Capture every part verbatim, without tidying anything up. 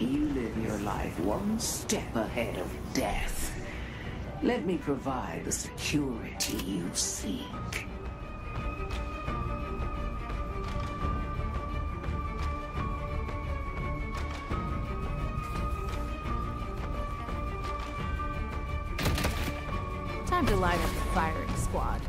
you live your life one step ahead of death. Let me provide the security you seek. Time to line up the firing squad.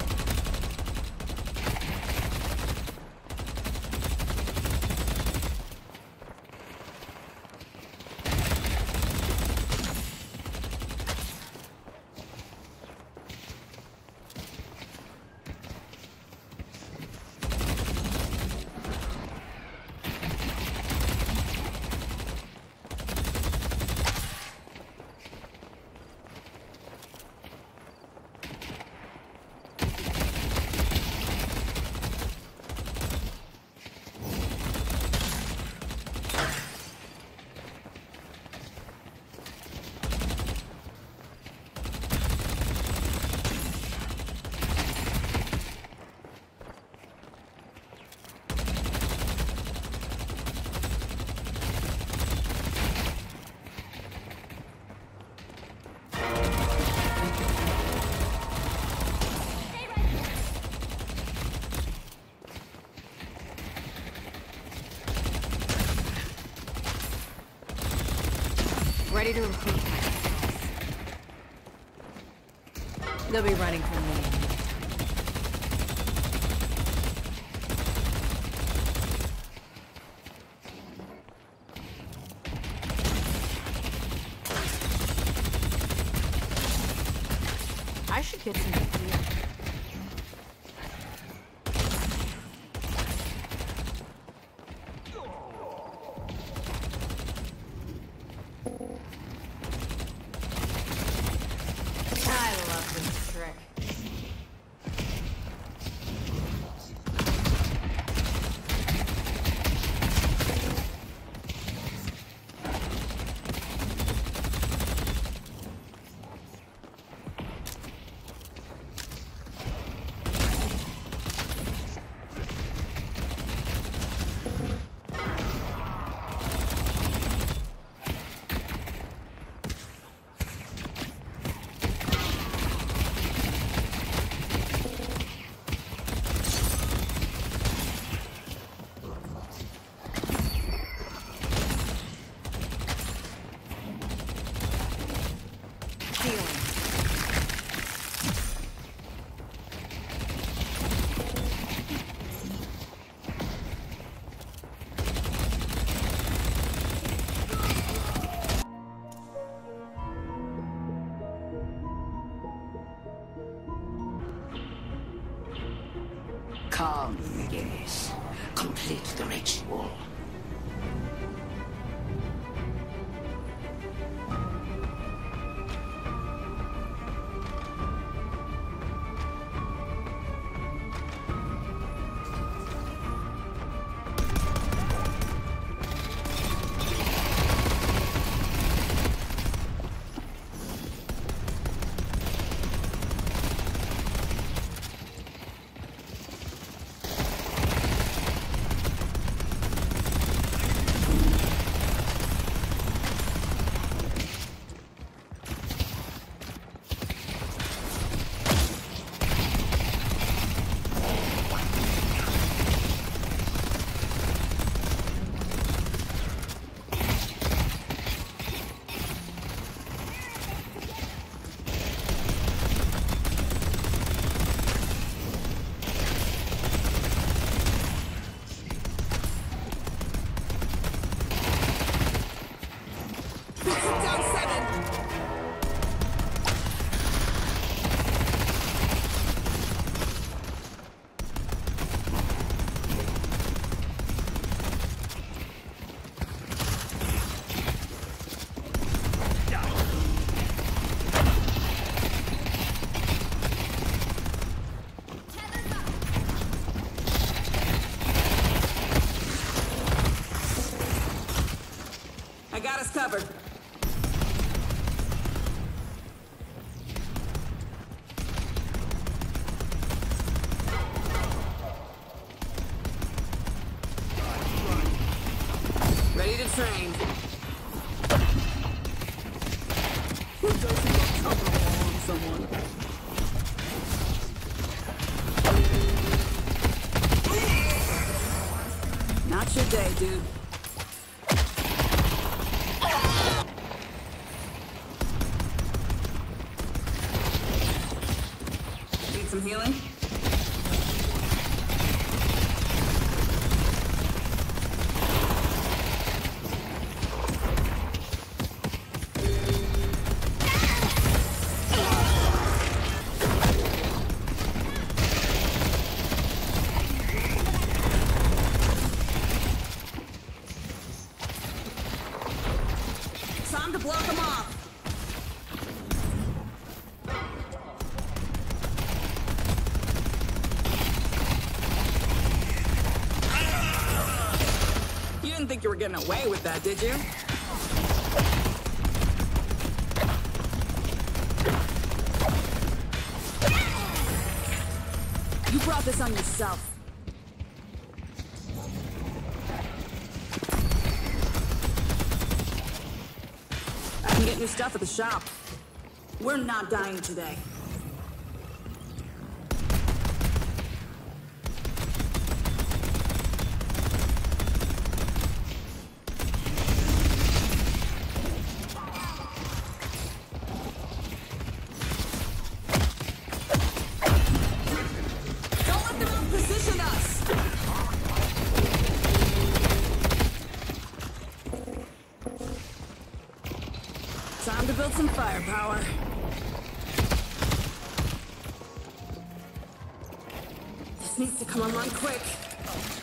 Ready to recruit myself. They'll be running from me. I should get some gear. Come, yes. Complete the ritual. I got us covered. Ready to train. Who doesn't love coming along on someone? Not your day, dude. Need some healing? Time to block them off. You didn't think you were getting away with that, did you? You brought this on yourself. I can get new stuff at the shop. We're not dying today. Don't let them outposition us! Time to build some firepower. This needs to come online quick.